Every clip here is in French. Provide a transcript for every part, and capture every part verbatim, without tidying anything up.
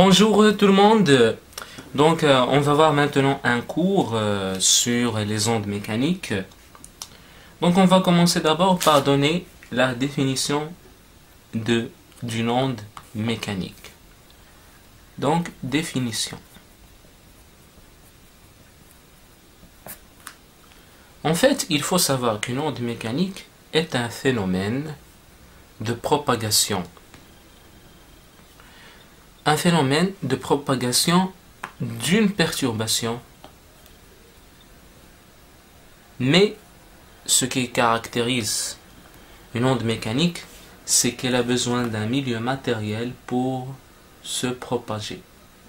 Bonjour tout le monde. Donc euh, on va voir maintenant un cours euh, sur les ondes mécaniques. Donc on va commencer d'abord par donner la définition de d'une onde mécanique. Donc définition. En fait, il faut savoir qu'une onde mécanique est un phénomène de propagation. Un phénomène de propagation d'une perturbation. Mais ce qui caractérise une onde mécanique, c'est qu'elle a besoin d'un milieu matériel pour se propager.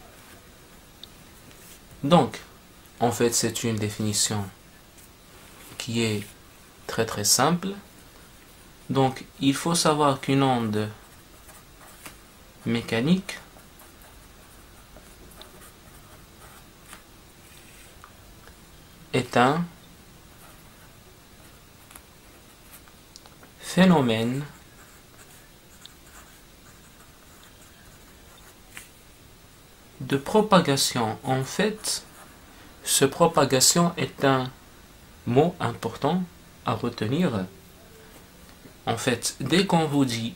Donc, en fait, c'est une définition qui est très très simple. Donc, il faut savoir qu'une onde mécanique est un phénomène de propagation. En fait, ce propagation est un mot important à retenir. En fait, dès qu'on vous dit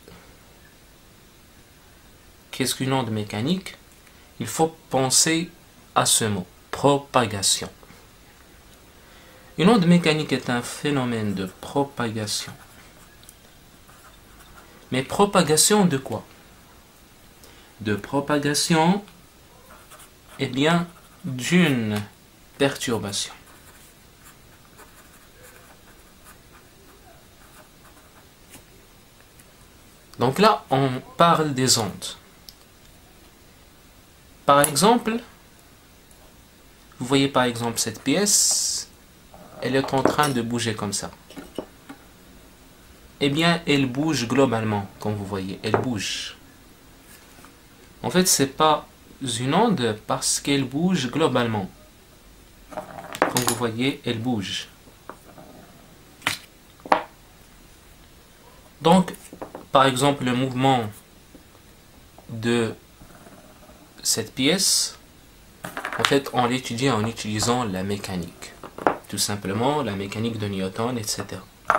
qu'est-ce qu'une onde mécanique, il faut penser à ce mot, propagation. Une onde mécanique est un phénomène de propagation. Mais propagation de quoi? De propagation, eh bien, d'une perturbation. Donc là, on parle des ondes. Par exemple, vous voyez par exemple cette pièce, elle est en train de bouger comme ça. Eh bien, elle bouge globalement, comme vous voyez, elle bouge. En fait, c'est pas une onde parce qu'elle bouge globalement. Comme vous voyez, elle bouge. Donc, par exemple, le mouvement de cette pièce, en fait, on l'étudie en utilisant la mécanique. Tout simplement, la mécanique de Newton, et cetera.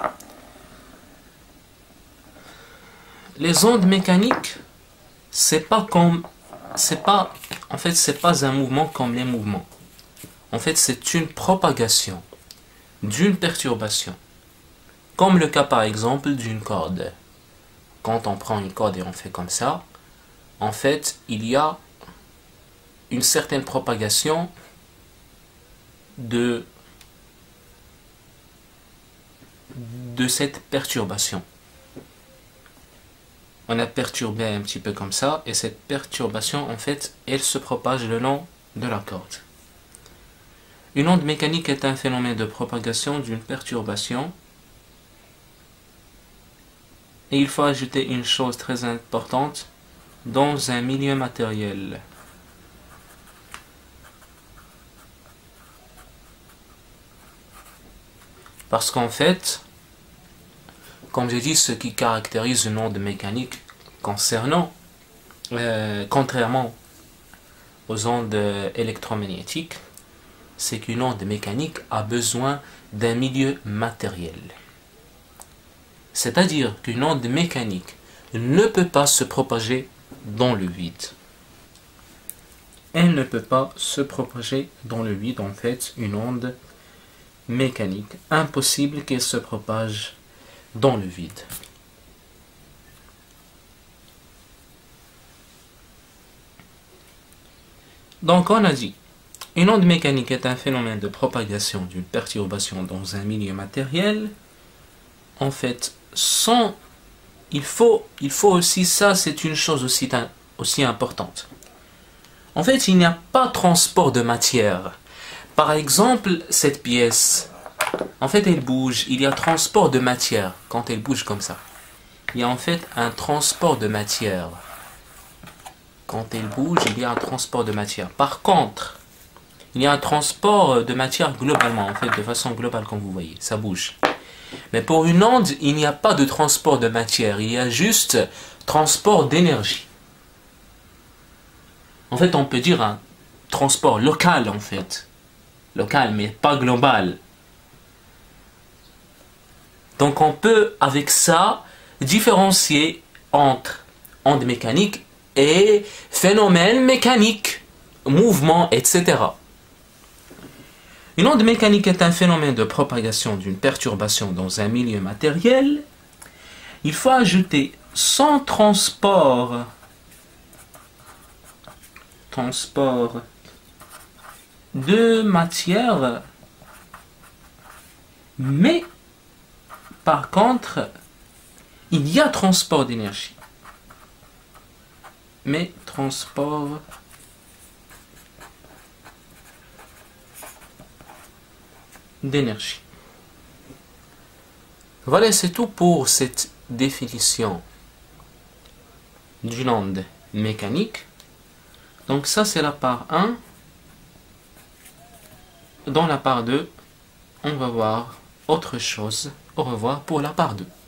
Les ondes mécaniques, c'est pas comme, c'est pas, en fait, c'est pas un mouvement comme les mouvements. En fait, c'est une propagation d'une perturbation. Comme le cas, par exemple, d'une corde. Quand on prend une corde et on fait comme ça, en fait, il y a une certaine propagation de, de cette perturbation. On a perturbé un petit peu comme ça, et cette perturbation, en fait, elle se propage le long de la corde. Une onde mécanique est un phénomène de propagation d'une perturbation. Et il faut ajouter une chose très importante, dans un milieu matériel. Parce qu'en fait, comme j'ai dit, ce qui caractérise une onde mécanique concernant, euh, contrairement aux ondes électromagnétiques, c'est qu'une onde mécanique a besoin d'un milieu matériel. C'est-à-dire qu'une onde mécanique ne peut pas se propager dans le vide. Elle ne peut pas se propager dans le vide, en fait, une onde mécanique. Impossible qu'elle se propage dans le vide. Donc on a dit, une onde mécanique est un phénomène de propagation d'une perturbation dans un milieu matériel. En fait, sans, il faut, il faut aussi, ça c'est une chose aussi, aussi importante. En fait, il n'y a pas de transport de matière. Par exemple, cette pièce, en fait, elle bouge. Il y a transport de matière quand elle bouge comme ça. Il y a en fait un transport de matière. Quand elle bouge, il y a un transport de matière. Par contre, il y a un transport de matière globalement, en fait, de façon globale, comme vous voyez. Ça bouge. Mais pour une onde, il n'y a pas de transport de matière. Il y a juste transport d'énergie. En fait, on peut dire un transport local, en fait. Local, mais pas global. Donc, on peut, avec ça, différencier entre ondes mécaniques et phénomènes mécaniques, mouvements, et cetera. Une onde mécanique est un phénomène de propagation d'une perturbation dans un milieu matériel. Il faut ajouter sans transport, transport de matière, mais par contre, il y a transport d'énergie. Mais transport d'énergie. Voilà, c'est tout pour cette définition d'une onde mécanique. Donc ça, c'est la part un. Dans la part deux, on va voir autre chose. Au revoir pour la part deux.